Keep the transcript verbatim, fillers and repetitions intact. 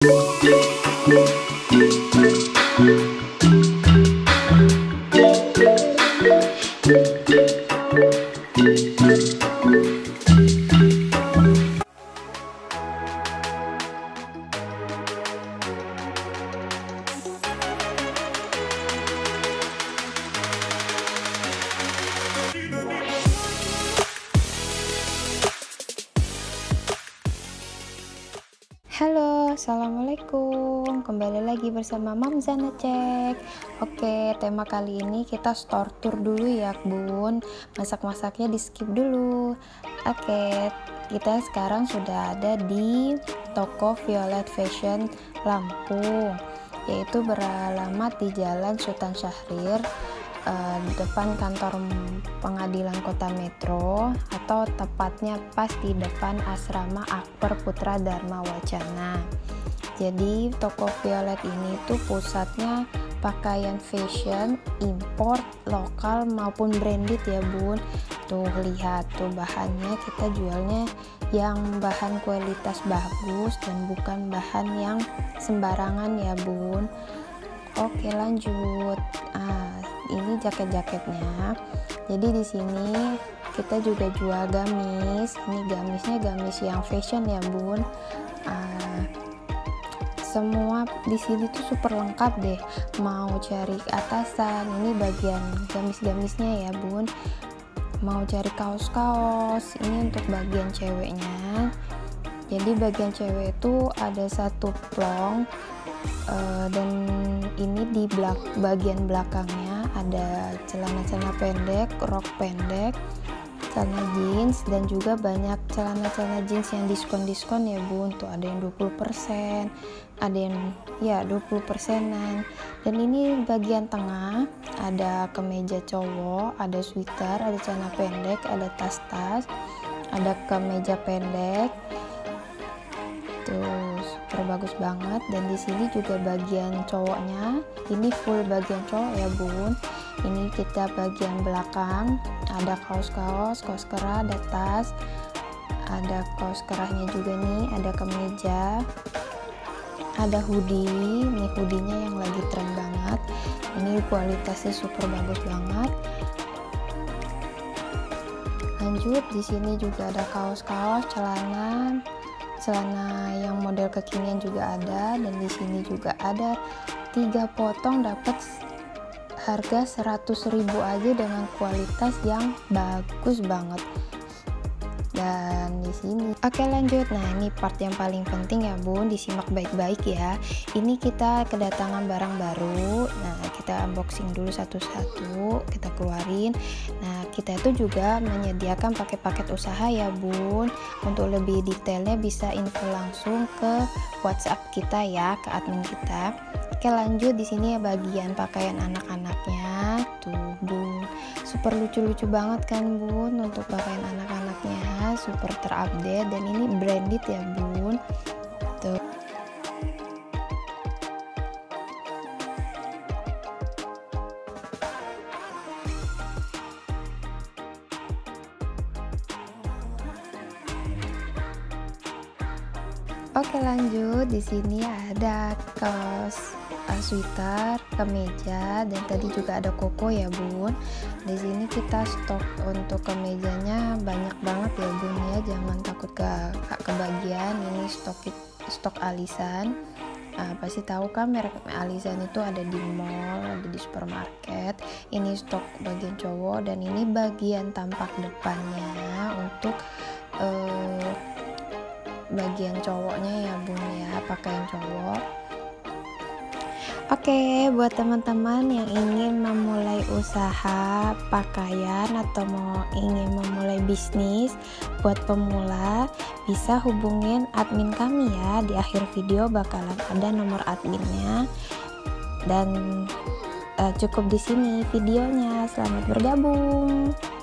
Halo, assalamualaikum. Kembali lagi bersama Mam Zana Cek. Oke, tema kali ini kita store tour dulu ya, Bun. Masak-masaknya di skip dulu. Oke, kita sekarang sudah ada di toko Violet Fashion Lampung, yaitu beralamat di Jalan Sultan Syahrir, uh, depan kantor pengadilan kota Metro, atau tepatnya pas di depan asrama Akbar Putra Dharma Wacana. Jadi toko Violet ini tuh pusatnya pakaian fashion import lokal maupun branded ya, Bun. Tuh lihat tuh bahannya, kita jualnya yang bahan kualitas bagus dan bukan bahan yang sembarangan ya, Bun. Oke, lanjut. Ah, ini jaket-jaketnya. Jadi di sini kita juga jual gamis. Ini gamisnya gamis yang fashion ya, Bun. Ah, semua di sini tuh super lengkap deh. Mau cari atasan, ini bagian gamis-gamisnya ya, Bun. Mau cari kaos-kaos, ini untuk bagian ceweknya. Jadi bagian cewek itu ada satu plong, uh, dan ini di belak bagian belakangnya ada celana-celana pendek, rok pendek, celana jeans, dan juga banyak celana-celana jeans yang diskon-diskon ya, Bun. Tuh ada yang dua puluh persen, ada yang ya dua puluh persenan. Dan ini bagian tengah ada kemeja cowok, ada sweater, ada celana pendek, ada tas-tas, ada kemeja pendek. Tuh super bagus banget. Dan di sini juga bagian cowoknya, ini full bagian cowok ya, Bun. Ini kita bagian belakang ada kaos-kaos, kaos kerah, ada tas, ada kaos kerahnya juga nih, ada kemeja, ada hoodie. Ini hoodie-nya yang lagi tren banget. Ini kualitasnya super bagus banget. Lanjut, di sini juga ada kaos-kaos, celana, celana yang model kekinian juga ada. Dan di sini juga ada tiga potong dapat harga seratus ribu aja dengan kualitas yang bagus banget. Dan di sini oke, lanjut. Nah, ini part yang paling penting ya, Bun, disimak baik-baik ya. Ini kita kedatangan barang baru. Nah, kita unboxing dulu satu-satu, kita keluarin. Nah, kita itu juga menyediakan pakai paket usaha ya, Bun. Untuk lebih detailnya bisa info langsung ke WhatsApp kita ya, ke admin kita. Oke, lanjut. Di sini ya bagian pakaian anak-anaknya. Tuh, Bun. Super lucu-lucu banget kan, Bun, untuk pakaian anak-anaknya, super terupdate, dan ini branded ya, Bun. Tuh. Oke, lanjut. Di sini ada kaos, uh, sweater, kemeja, dan tadi juga ada koko ya, Bun. Di sini kita stok untuk kemejanya banyak banget ya, Bun ya. Jangan takut ke kebagian. Ini stok stok alisan. Uh, pasti tahu kan merek alisan itu ada di mall, ada di supermarket. Ini stok bagian cowok, dan ini bagian tampak depannya untuk uh, bagian cowoknya ya, Bun ya, pakaian cowok. Oke, buat teman-teman yang ingin memulai usaha pakaian atau mau ingin memulai bisnis buat pemula, bisa hubungin admin kami ya. Di akhir video bakalan ada nomor adminnya. Dan uh, cukup di sini videonya. Selamat bergabung.